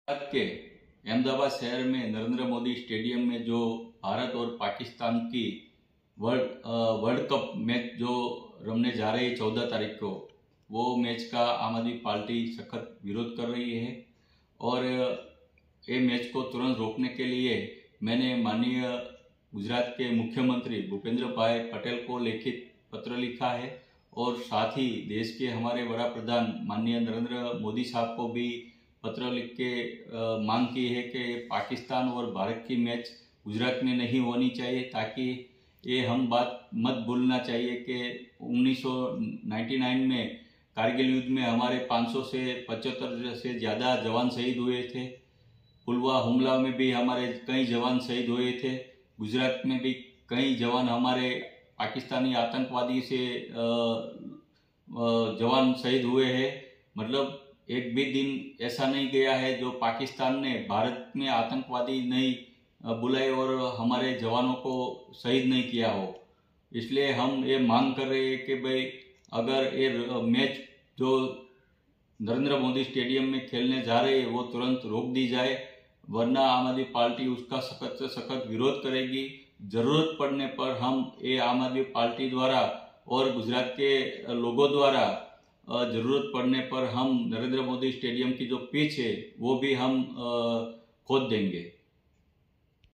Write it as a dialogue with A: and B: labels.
A: गुजरात के अहमदाबाद शहर में नरेंद्र मोदी स्टेडियम में जो भारत और पाकिस्तान की वर्ल्ड कप मैच जो रमने जा रही है 14 तारीख को, वो मैच का आम आदमी पार्टी सख्त विरोध कर रही है। और ये मैच को तुरंत रोकने के लिए मैंने माननीय गुजरात के मुख्यमंत्री भूपेंद्र भाई पटेल को लिखित पत्र लिखा है और साथ ही देश के हमारे बड़ा प्रधान माननीय नरेंद्र मोदी साहब को भी पत्र लिख के मांग की है कि पाकिस्तान और भारत की मैच गुजरात में नहीं होनी चाहिए, ताकि ये हम बात मत भूलना चाहिए कि 1999 में कारगिल युद्ध में हमारे 500 से 75 से ज़्यादा जवान शहीद हुए थे। पुलवामा हमला में भी हमारे कई जवान शहीद हुए थे। गुजरात में भी कई जवान हमारे पाकिस्तानी आतंकवादी से जवान शहीद हुए हैं। मतलब एक भी दिन ऐसा नहीं गया है जो पाकिस्तान ने भारत में आतंकवादी नहीं बुलाए और हमारे जवानों को शहीद नहीं किया हो। इसलिए हम ये मांग कर रहे हैं कि भाई अगर ये मैच जो नरेंद्र मोदी स्टेडियम में खेलने जा रहे हैं वो तुरंत रोक दी जाए, वरना आम आदमी पार्टी उसका सख्त से सख्त विरोध करेगी। जरूरत पड़ने पर हम ये आम आदमी पार्टी द्वारा और गुजरात के लोगों द्वारा जरूरत पड़ने पर हम नरेंद्र मोदी स्टेडियम की जो पिच है वो भी हम खोद देंगे।